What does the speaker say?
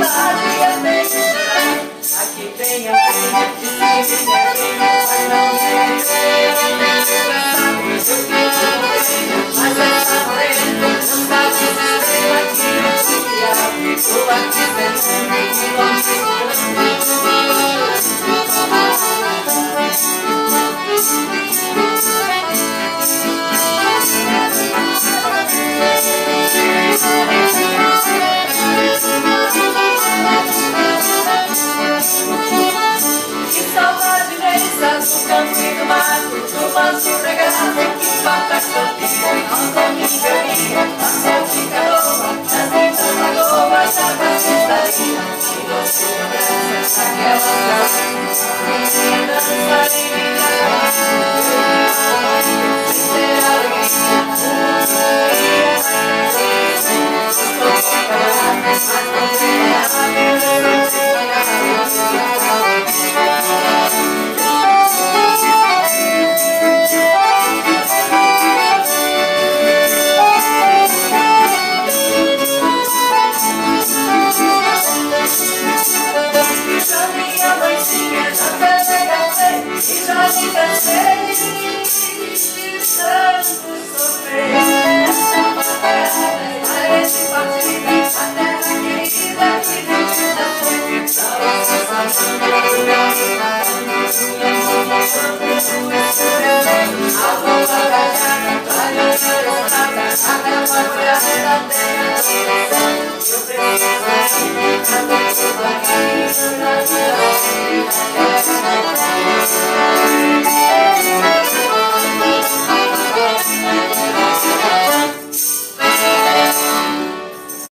Aqui vem a pena, diz que vem a pena, mas não me sabe o que eu tenho, mas essa morena não dá de ver aqui no dia. Estou aqui pensando em no campo e do mato, no manso regaço, que falta campinho, nossa amiga minha, a sol fica boa, nas lindas lagoas, a passarinha, e você dança naquela dança, dança e brincar, sem ter alegria, estou sem parar, mas não tem nada, e já me cansei de tanto sofrer. Parece partida, a terra querida que me nasceu. Estava se passando a boa garganta, trabalhando a estrada, a capa molhada da terra. Eu preciso